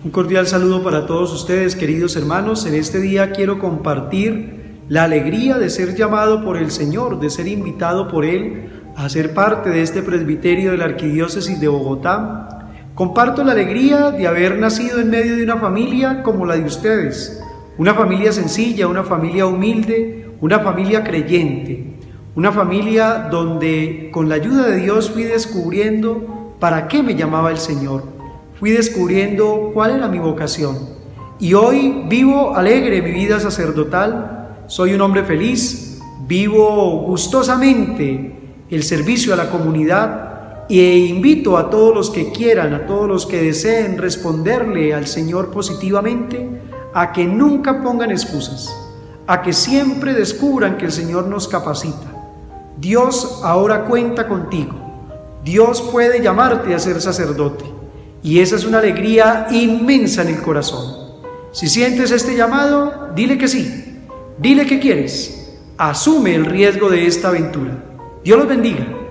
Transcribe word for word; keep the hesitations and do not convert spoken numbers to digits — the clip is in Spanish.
Un cordial saludo para todos ustedes, queridos hermanos. En este día quiero compartir la alegría de ser llamado por el Señor, de ser invitado por Él a ser parte de este presbiterio de la Arquidiócesis de Bogotá. Comparto la alegría de haber nacido en medio de una familia como la de ustedes, una familia sencilla, una familia humilde, una familia creyente, una familia donde con la ayuda de Dios fui descubriendo para qué me llamaba el Señor. Fui descubriendo cuál era mi vocación y hoy vivo alegre mi vida sacerdotal, soy un hombre feliz, vivo gustosamente el servicio a la comunidad e invito a todos los que quieran, a todos los que deseen responderle al Señor positivamente, a que nunca pongan excusas, a que siempre descubran que el Señor nos capacita. Dios ahora cuenta contigo, Dios puede llamarte a ser sacerdote. Y esa es una alegría inmensa en el corazón. Si sientes este llamado, dile que sí, dile que quieres, asume el riesgo de esta aventura. Dios los bendiga.